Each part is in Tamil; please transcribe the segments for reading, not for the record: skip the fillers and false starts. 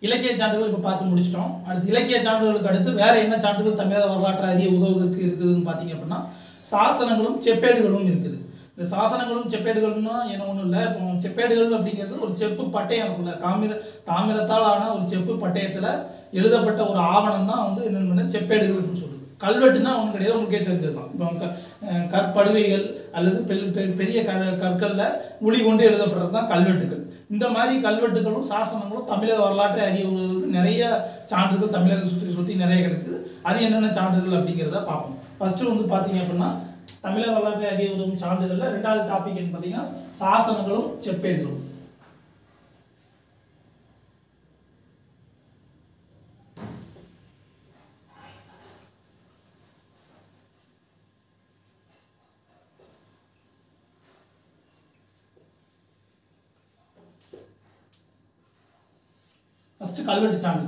இலக்கிய சான்றுகள் இப்போ பார்த்து முடிச்சிட்டோம். அடுத்து இலக்கிய சான்றுகளுக்கு அடுத்து வேற என்ன சான்றுகள் தமிழக வரலாற்று அறிய உதவுவதற்கு இருக்குதுன்னு பார்த்தீங்க அப்படின்னா சாசனங்களும் செப்பேடுகளும் இருக்குது. இந்த சாசனங்களும் செப்பேடுகள்னா என்ன ஒன்றும் இல்லை. இப்போ செப்பேடுகள் அப்படிங்கிறது ஒரு செப்பு பட்டயம் இருக்குல்ல, தாமிரத்தால் ஆன ஒரு செப்பு பட்டயத்தில் எழுதப்பட்ட ஒரு ஆவணம் தான் வந்து என்னென்ன செப்பேடுகள் அப்படின்னு சொல்லுது. கல்வெட்டுனா ஒன்றும் கிடையாது, உங்களுக்கே தெரிஞ்சதுதான். இப்போ கற்படுகைகள் அல்லது பெரிய கற்களில் உளி கொண்டு எழுதப்படுறது தான் கல்வெட்டுகள். இந்த மாதிரி கல்வெட்டுகளும் சாசனங்களும் தமிழக வரலாற்றை அறிவுவதற்கு நிறைய சான்றுகள் தமிழக சுற்றி நிறைய கிடைக்குது. அது என்னென்ன சான்றுகள் அப்படிங்கிறத பார்ப்போம். ஃபர்ஸ்ட் வந்து பார்த்தீங்க அப்படின்னா தமிழக வரலாற்றை அறிய உதவும் சான்றுகள்ல ரெண்டாவது டாபிக் என்ன பார்த்தீங்கன்னா சாசனங்களும் செப்பேடுகளும். ஃபர்ஸ்ட் கல்வெட்டு சான்று.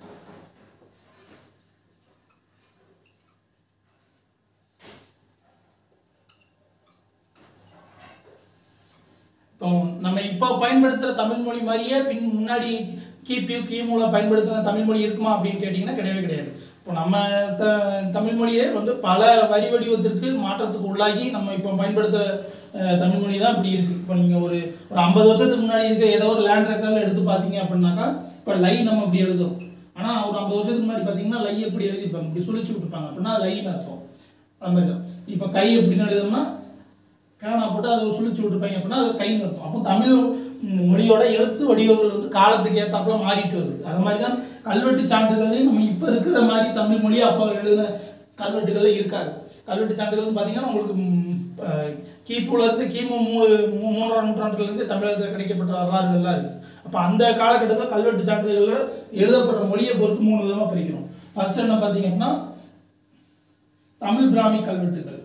நம்ம இப்போ பயன்படுத்துகிற தமிழ் மொழி மாதிரியே முன்னாடி கிமுல பயன்படுத்துகிற தமிழ் மொழி இருக்குமா அப்படின்னு கேட்டிங்கன்னா கிடையவே கிடையாது. இப்போ நம்ம தமிழ் மொழியே வந்து பல வரி வடிவத்திற்கு மாற்றத்துக்கு உள்ளாகி நம்ம இப்போ பயன்படுத்துகிற தமிழ் மொழி தான் இப்படி இருக்குது. இப்போ நீங்கள் ஒரு 50 வருஷத்துக்கு முன்னாடி இருக்க ஏதோ ஒரு லேண்ட் ரெக்கார்டில் எடுத்து பார்த்தீங்க அப்படின்னாக்கா இப்போ லை நம்ம இப்படி எழுதும். ஆனால் ஒரு 50 வருஷத்துக்கு முன்னாடி பார்த்தீங்கன்னா லை எப்படி எழுதிருப்பாங்க, இப்படி சுழிச்சு விட்டுருப்பாங்க. அப்படின்னா லைன்னு அர்த்தம். நம்ம இப்போ கை எப்படின்னு எழுதுனா கேனா போட்டு அதை சுழிச்சு விட்டுருப்பாங்க அப்படின்னா அது கைன்னு அர்த்தம். அப்போ தமிழ் மொழியோட எழுத்து வடிவங்கள் வந்து காலத்துக்கு ஏற்றாப்புல மாறிட்டு வருது. அது மாதிரி தான் கல்வெட்டு சான்றுகளையும் நம்ம இப்போ இருக்கிற மாதிரி தமிழ் மொழி அப்போ எழுதின கல்வெட்டுகள்ல இருக்காது. கல்வெட்டு சான்றுகள்னு பார்த்தீங்கன்னா உங்களுக்கு கிமுலேருந்து கிமு 3ஆம் நூற்றாண்டுலேருந்து தமிழகத்தில் கிடைக்கப்பட்ட வரலாறுகள்லாம் இருக்குது. அப்போ அந்த காலகட்டத்தில் கல்வெட்டு சான்றுகளில் எழுதப்படுற மொழியை பொறுத்து 3 விதமாக பிரிக்கிறோம். ஃபர்ஸ்ட் என்ன பார்த்தீங்க அப்படின்னா தமிழ் பிராமி கல்வெட்டுகள்.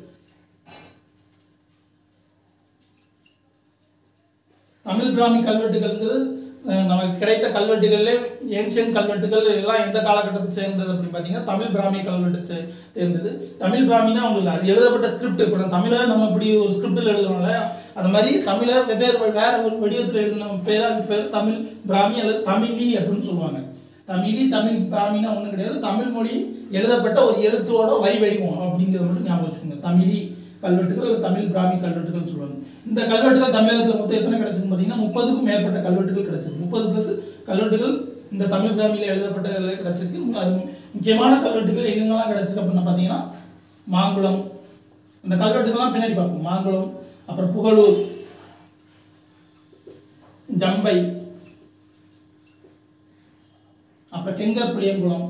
தமிழ் பிராமி கல்வெட்டுகள்ங்கிறது நமக்கு கிடைத்த கல்வெட்டுகள்ல ஏன்ஷியன் கல்வெட்டுகள் எல்லாம் எந்த காலகட்டத்தை சேர்ந்தது அப்படின்னு பார்த்தீங்கன்னா தமிழ் பிராமி கல்வெட்டு சேர்ந்தது. தமிழ் பிராமினா உங்களுக்கு அது எழுதப்பட்ட ஸ்கிரிப்ட். இப்போ தமிழை நம்ம இப்படி ஒரு ஸ்கிரிப்டில் எழுதுறோம்ல, அது மாதிரி தமிழை வேற ஒரு வடிவத்தில் எழுதின பேர் தமிழ் பிராமி அல்லது தமிழி அப்படின்னு சொல்லுவாங்க. தமிழ் பிராமினா ஒன்றும் கிடையாது, தமிழ் மொழி எழுதப்பட்ட ஒரு எழுத்தோட வரி வடிவம் அப்படிங்கிறத மட்டும் ஞாபகம் வச்சுக்கோங்க. தமிழி கல்வெட்டுகள் தமிழ் பிராமி கல்வெட்டுகள் சொல்லுவாங்க. இந்த கல்வெட்டுகள் தமிழகத்தில் மொத்தம் எத்தனை கிடைச்சிருக்கு பார்த்தீங்கன்னா 30க்கும் மேற்பட்ட கல்வெட்டுகள் கிடைச்சிருக்கு. 30+ கல்வெட்டுகள் இந்த தமிழ் பிராமியில் எழுதப்பட்ட கிடைச்சிருக்கு. அது முக்கியமான கல்வெட்டுகள் எங்கெங்கெல்லாம் கிடைச்சிருக்கு அப்படின்னு பார்த்தீங்கன்னா மாங்குளம், இந்த கல்வெட்டுகள்லாம் பின்னாடி பார்ப்போம். மாங்குளம், அப்புறம் புகழூர், ஜம்பை, அப்புறம் கெங்கர் புளியங்குளம்,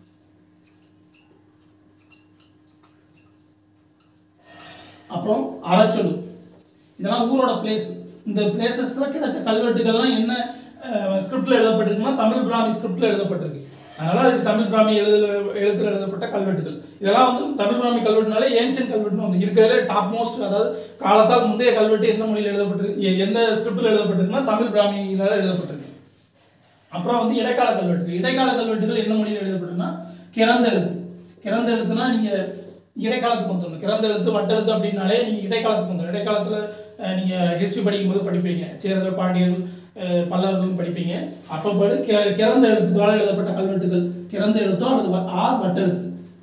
அப்புறம் அரச்சொலு. இதெல்லாம் ஊரோட பிளேஸ். இந்த பிளேசஸ்ல கிடைச்ச கல்வெட்டுகள்லாம் என்ன ஸ்கிரிப்ட்ல எழுதப்பட்டிருக்குன்னா தமிழ் பிராமி ஸ்கிரிப்ட்ல எழுதப்பட்டிருக்கு. அதனால அதுக்கு தமிழ் பிராமி எழுத்துல எழுதப்பட்ட கல்வெட்டுகள். இதெல்லாம் வந்து தமிழ் பிராமி கல்வெட்டுனாலே ஏன்ஷியன் கல்வெட்டுன்னு ஒன்று இருக்கிறதுல டாப் மோஸ்ட். அதாவது காலத்தால் முந்தைய கல்வெட்டு எந்த மொழியில் எழுதப்பட்டிருக்கு, எந்த ஸ்கிரிப்ட்ல எழுதப்பட்டிருக்குன்னா தமிழ் பிராமியில எழுதப்பட்டிருக்கு. அப்புறம் வந்து இடைக்கால கல்வெட்டுகள். இடைக்கால கல்வெட்டுகள் என்ன மொழியில் எழுதப்பட்டிருக்குன்னா கிறந்த எழுத்து. கிறந்த எழுத்துனா நீங்க இடைக்காலத்துக்கு வந்துடணும். கிறந்த எழுத்து வட்டெழுத்து அப்படின்னாலே நீங்கள் இடைக்காலத்துக்கு வந்துடும். இடைக்காலத்தில் நீங்கள் ஹிஸ்ட்ரி படிக்கும்போது படிப்பீங்க, சேரர்கள், பாண்டியர்கள், பல்லவர்கள் படிப்பீங்க. அப்போ கிறந்த எழுத்துக்களால் எழுதப்பட்ட கல்வெட்டுகள் கிறந்த எழுத்தோ அல்லது வட்டெழுத்து.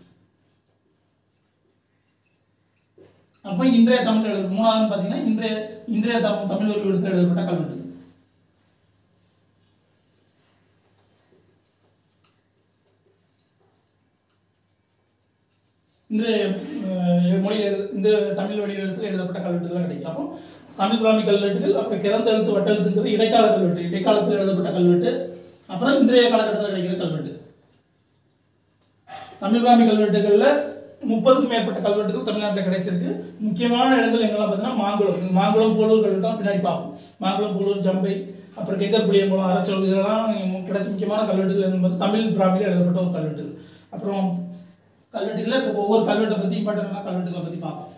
அப்போ இன்றைய தமிழ் எழுத்து. மூணாவது பார்த்தீங்கன்னா இன்றைய தமிழ் ஒரு எழுத்தில் எழுதப்பட்ட கல்வெட்டு. இந்த தமிழ் வழி எழுத்தில் எழுதப்பட்ட கல்வெட்டுகள் கிடைக்கும். அப்போ தமிழ் பிராமி கல்வெட்டுகள், அப்புறம் கிறந்த எழுத்து வட்டெழுத்துங்கிறது இடைக்கால கல்வெட்டு, இடைக்காலத்தில் எழுதப்பட்ட கல்வெட்டு. அப்புறம் இன்றைய காலகட்டத்தில் கிடைக்கிற கல்வெட்டு. தமிழ் பிராமி கல்வெட்டுகளில் 30க்கும் மேற்பட்ட கல்வெட்டுகள் தமிழ்நாட்டில் கிடைச்சிருக்கு. முக்கியமான இடங்கள் எங்கெல்லாம் பார்த்தீங்கன்னா மாங்குளம் போலூர் கல்வெட்டு பின்னாடி பார்ப்போம். மாங்குளம், போலூர், ஜம்பை, அப்புறம் கெங்கர் புளியங்குளம், அரச்சொல், இதெல்லாம் கிடைச்ச முக்கியமான கல்வெட்டுகள் என்பது தமிழ் பிராமியில் எழுதப்பட்ட ஒரு கல்வெட்டு. அப்புறம் கல்வெட்டுகளை இப்போ ஒவ்வொரு கல்வெட்டை பற்றி இம்பார்ட்டன்டான கல்வெட்டுகளை பற்றி பார்ப்போம்.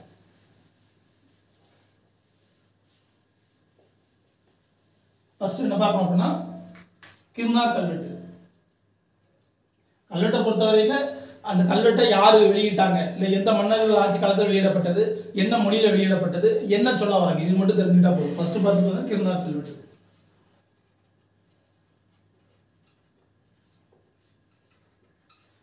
ஃபர்ஸ்ட் என்ன பார்ப்போம் அப்படின்னா கிருணார் கல்வெட்டு. கல்வெட்டை பொறுத்தவரையில் அந்த கல்வெட்டை யார் வெளியிட்டாங்க, இல்லை எந்த மன்னர்கள் ஆட்சி காலத்தில் வெளியிடப்பட்டது, என்ன மொழியில் வெளியிடப்பட்டது, என்ன சொல்ல வராங்க, இது மட்டும் தெரிஞ்சுக்கிட்டா போதும். ஃபர்ஸ்ட் பார்த்து கிருணார் கல்வெட்டு.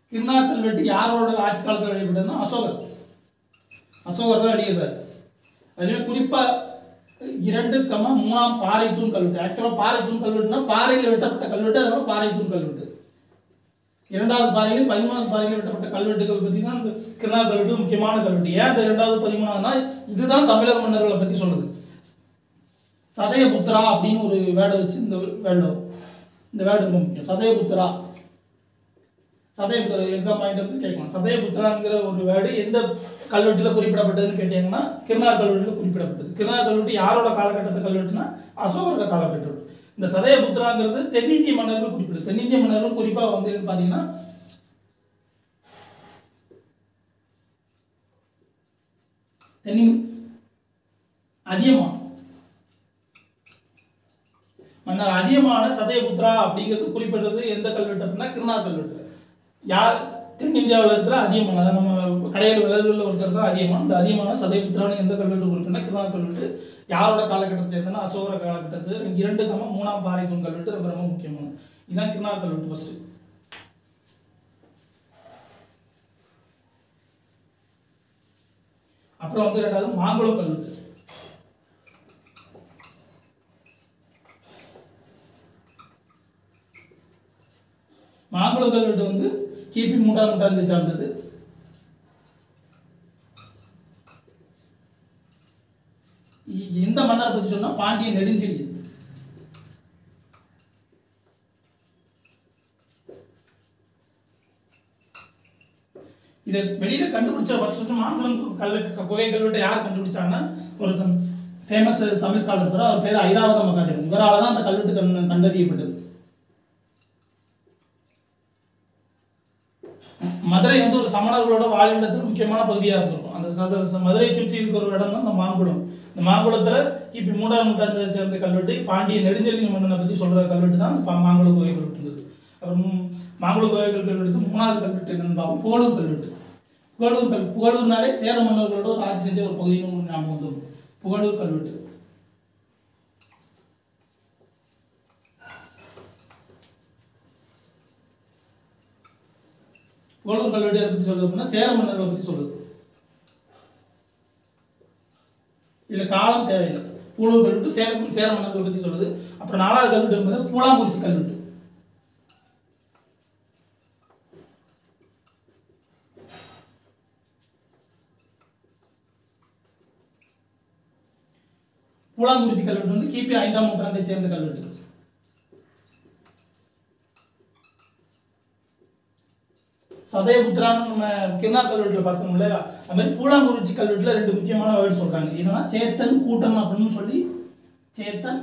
கிர்னார் கல்வெட்டு யாரோட ஆட்சி காலத்தில் வெளியிட்டதுன்னா அசோகர் தான் வெளியிடுறாரு. அதுவே குறிப்பாக 2,3 பாறை தூண் கல்வெட்டு. ஆக்சுவலாக பாறை தூண் கல்வெட்டுனா பாறையில் வெட்டப்பட்ட கல்வெட்டு, அதனால பாறை தூண் கல்வெட்டு. 2வது பாறையில் 13வது பாறையில் வெட்டப்பட்ட கல்வெட்டுகள் பற்றி தான் இந்த கிர்னார் கல்வெட்டு முக்கியமான கல்வெட்டு. ஏன் இந்த 2வது 13வதுனா இதுதான் தமிழக மன்னர்களை பற்றி சொல்லுது. சதயபுத்திரா அப்படின்னு ஒரு வேர்டை வச்சு இந்த வேர்டு ரொம்ப முக்கியம். சதயபுத்திரா எக்ஸாம் பாயிண்ட் கேட்கலாம். சதயபுத்திராங்கிற ஒரு வேர்டு எந்த கல்வெட்டில் குறிப்பிடப்பட்டதுன்னு கேட்டீங்கன்னா கிர்னார் கல்வெட்டில் குறிப்பிடப்பட்டது. கிர்னார் கல்வெட்டு யாரோட காலகட்டத்தை கல்வெட்டுனா அசோகரோட காலகட்டம். இந்த சதயபுத்திராங்கிறது தென்னிந்திய மன்னர்கள் குறிப்பிடுது. தென்னிந்திய மன்னர்கள் குறிப்பாக வந்து பார்த்தீங்கன்னா மன்னர் அதியமான சதயபுத்திரா அப்படிங்கிறது குறிப்பிடுறது எந்த கல்வெட்டு அப்படின்னா கிர்னார் கல்வெட்டு. யார் தென்னிந்தியாவில் இருக்கிற அதியமான், அதை நம்ம கடையில் விளைவுகளில் ஒருத்தர் தான் அதியமான். இந்த அதியமான சதயபுத்திரான்னு எந்த கல்வெட்டு குறிப்பிட்டா கிர்னார் கல்வெட்டு. யாரோட காலகட்டத்தை சேர்ந்தனா அசோகர காலகட்டத்தில் 2,3 பாறை தூண் கல்வெட்டு ரொம்ப ரொம்ப முக்கியமான. இதுதான் கிர்னார் கல்வெட்டு ஃபர்ஸ்ட். அப்புறம் வந்து 2வது மாங்குளம் கல்வெட்டு. மாங்குளம் கல்வெட்டு வந்து கிபி 3ஆம் நூற்றாண்டை சார்ந்தது. எந்த மன்னரை பற்றி சொன்னா பாண்டிய நெடுஞ்செழியன். இதை வெளியில கண்டுபிடிச்ச ஃபர்ஸ்ட் மாங்குளம் கல்வெட்டு புகை கல்வெட்டை யார் கண்டுபிடிச்சாங்கன்னா ஒருத்தன் ஃபேமஸ் தமிழ் ஸ்காலர் பேர், அவர் பேர் ஐராவத மகாதேவன். இவரால் தான் அந்த கல்வெட்டு கண்டறியப்பட்டது. மதுரை வந்து ஒரு சமணர்களோட வாழ்விடத்தில் முக்கியமான பகுதியாக இருந்திருக்கும். அந்த மதுரையை சுற்றி இருக்கிற ஒரு இடம் தான் இந்த மாங்குளம். இந்த மாங்குளத்தில் கிபி 3ஆம் நூற்றாண்டை சேர்ந்த கல்வெட்டு, பாண்டிய நெடுஞ்செழியன் மன்னனை பற்றி சொல்கிற கல்வெட்டு தான் மாங்குள குகை கல்வெட்டு. அப்புறம் மாங்குள குகை கல்வெட்டு 3வது கல்வெட்டு என்னன்னு பார்ப்போம். புகழூர் கல்வெட்டு. புகழூர்னாலே சேர மன்னர்களோட ஒரு ஆட்சி செஞ்ச ஒரு பகுதின்னு ஞாபகம் வந்துடும். புகழூர் கல்வெட்டு. புகழூர் கல்வெட்டை பற்றி சொல்றது அப்படின்னா சேர மன்னர்களை பற்றி சொல்லுது. இதில் காலம் தேவையில்லை. புகழூர் கல்வெட்டு சேர மன்னர்களை பற்றி சொல்லுது. அப்புறம் 4வது கல்வெட்டு என்பது பூலாங்குறிச்சி கல்வெட்டு. பூலாங்குறிச்சி கல்வெட்டு வந்து கிபி 5ஆம் நூற்றாண்டை சேர்ந்த கல்வெட்டு. சதயபுத்திரான்னு நம்ம கிர்னார் கல்வெட்டில் பார்த்தோம்ல, அது மாதிரி பூலாங்குறிச்சி கல்வெட்டில் 2 முக்கியமான வேர்டு சொல்றாங்க. என்னன்னா சேத்தன் கூட்டன் அப்படின்னு சொல்லி, சேத்தன்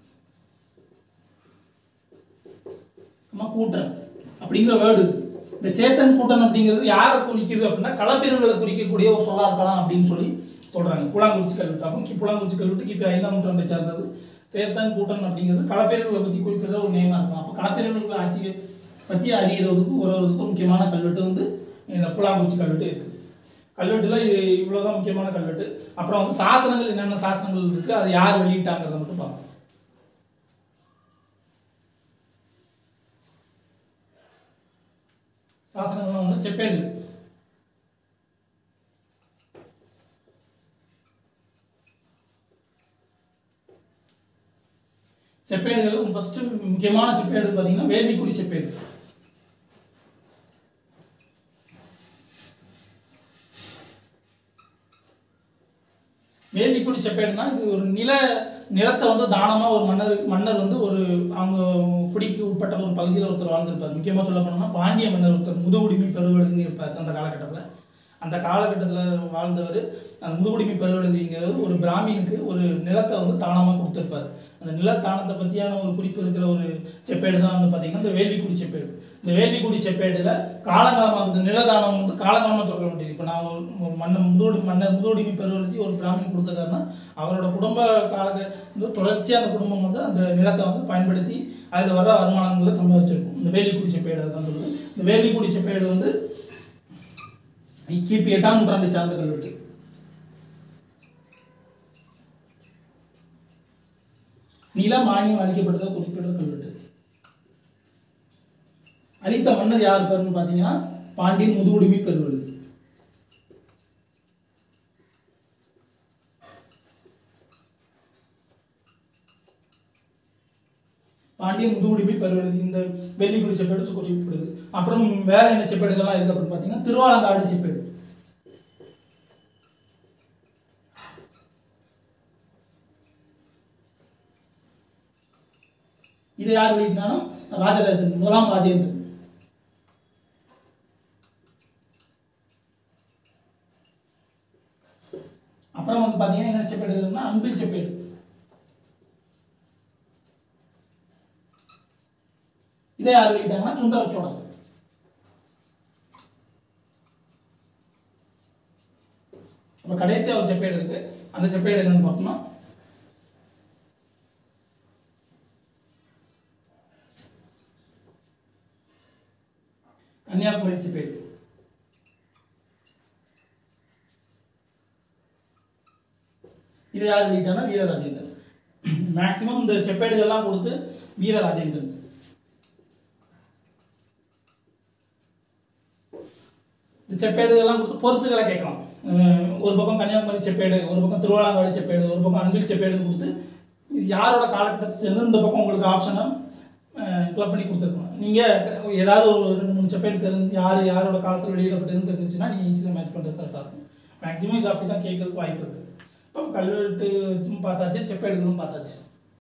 கூட்டன் அப்படிங்கிற வேர்டு. இந்த சேத்தன் கூட்டன் அப்படிங்கிறது யாரை குறிக்குது அப்படின்னா களப்பிரர்களை குறிக்கக்கூடிய ஒரு சொல்லா இருக்கலாம் அப்படின்னு சொல்லி சொல்றாங்க. பூலாங்குறிச்சி கல்வெட்டு. அப்போ பூலாங்குறிச்சி கல்வெட்டு கிபி 5ஆம் நூற்றாண்டை சேர்ந்தது. சேத்தன் கூட்டன் அப்படிங்கிறது களப்பிரர்களை பற்றி குறிப்பிடுற ஒரு நேமா இருக்கும். அப்போ களப்பிரர்கள் ஆட்சியை பற்றி அறிகிறதுக்கு உறவுறதுக்கு முக்கியமான கல்வெட்டு வந்து இந்த பூலாங்குறிச்சி கல்வெட்டு இருக்குது. கல்வெட்டுல இது இவ்வளோதான் முக்கியமான கல்வெட்டு. அப்புறம் வந்து சாசனங்கள் என்னென்ன சாசனங்கள் இருக்குது, அதை யார் வெளியிட்டாங்கிறத மட்டும் பார்ப்போம். சாசனங்கள் வந்து செப்பேடுகள். செப்பேடுகள் ஃபர்ஸ்ட் முக்கியமான செப்பேடு பார்த்தீங்கன்னா வேள்விக்குடி செப்பேடு. வேள்விக்குடி செப்பேடுனா இது ஒரு நிலத்தை வந்து தானமா ஒரு மன்னர் வந்து ஒரு அவங்க குடிக்கு உட்பட்ட ஒரு பகுதியில் ஒருத்தர் வாழ்ந்திருப்பார். முக்கியமாக சொல்ல போனோம்னா பாண்டிய மன்னர் ஒருத்தர் முதுகுடிமை பெருவெழுதின்னு இருப்பார். அந்த காலகட்டத்தில் வாழ்ந்தவர். அந்த முதுகுடிமை பெருவெழுதிங்கிறது ஒரு பிராமினுக்கு ஒரு நிலத்தை வந்து தானமாக கொடுத்துருப்பார். அந்த நிலத்தானத்தை பற்றியான ஒரு குறிப்பு இருக்கிற ஒரு செப்பேடு தான் வந்து பார்த்தீங்கன்னா இந்த வேள்விக்குடி செப்பேடு. இந்த வேள்விக்குடி செப்பேடில் காலங்காலமாக இந்த நிலதானம் வந்து காலங்காலமாக தொடர வேண்டியது. இப்போ நான் ஒரு மன்னர் முதுகுடிமை பெருவெழுதி ஒரு பிராமின் கொடுத்துருக்காருன்னா அவரோட குடும்ப தொடர்ச்சியாக அந்த குடும்பம் வந்து அந்த நிலத்தை வந்து பயன்படுத்தி அதில் வர வருமானங்களை சம்பாதிச்சிருக்கும். இந்த வேள்விக்குடி செப்பேடு தான் சொல்லுது. இந்த வேள்விக்குடி செப்பேடு வந்து கிபி 8ஆம் நூற்றாண்டை சார்ந்த கல்வெட்டு. நில மானியம் அளிக்கப்பட்டதை குறிப்பிட்ட கல்வெட்டு. அளித்த மன்னர் யார் பேருன்னு பார்த்தீங்கன்னா பாண்டியன் முதுகுடுமி பெருவழுதி. பாண்டியன் முதுகுடுமி பெருவழுதி இந்த வெள்ளிக்குடி செப்பேடு குறிப்பிடுது. அப்புறம் வேற என்ன செப்பேடுகள்லாம் இருக்கு அப்படின்னு பார்த்தீங்கன்னா திருவாலங்காடு செப்பேடு. இது யார் வெளியிட்டாலும் ராஜராஜன், முதலாம் ராஜேந்திரன். அப்புறம் வந்து பார்த்தீங்கன்னா என்ன செப்பேடு இருக்குன்னா அன்பில் செப்பேடு. இதை யார் வெளியிட்டாங்கன்னா சுந்தர சோழர். அப்போ கடைசியாக ஒரு செப்பேடு இருக்கு. அந்த செப்பேடு என்னன்னு பார்த்தோம்னா கன்னியாகுமரி செப்பேடு. இது யார் வெளியிட்டாங்கன்னா வீரராஜேந்திரன். மேக்சிமம் இந்த செப்பேடுகள்லாம் கொடுத்து வீரராஜேந்திரன். இந்த செப்பேடுகள்லாம் கொடுத்து பொறுத்துக்களை கேட்கலாம். ஒரு பக்கம் கன்னியாகுமரி செப்பேடு, ஒரு பக்கம் திருவாலங்காடு செப்பேடு, ஒரு பக்கம் அன்பில் செப்பேடுன்னு கொடுத்து இது யாரோட காலகட்டத்தை சேர்ந்து இந்த பக்கம் உங்களுக்கு ஆப்ஷனை கிளப் பண்ணி கொடுத்துருக்கணும். நீங்கள் ஏதாவது ஒரு 2-3 செப்பேடு தெரிஞ்சு யாரோட காலத்தில் வெளியிடப்பட்டதுன்னு தெரிஞ்சிச்சுன்னா நீங்கள் ஈஸியாக மேட்ச் பண்ணுறது கரெக்டாக இருக்கும். மேக்ஸிமம் இது அப்படி தான் கேட்கறதுக்கு வாய்ப்பு இருக்குது. இப்போ கல்வெட்டு பார்த்தாச்சு, செப்பேடுகளும் பார்த்தாச்சு.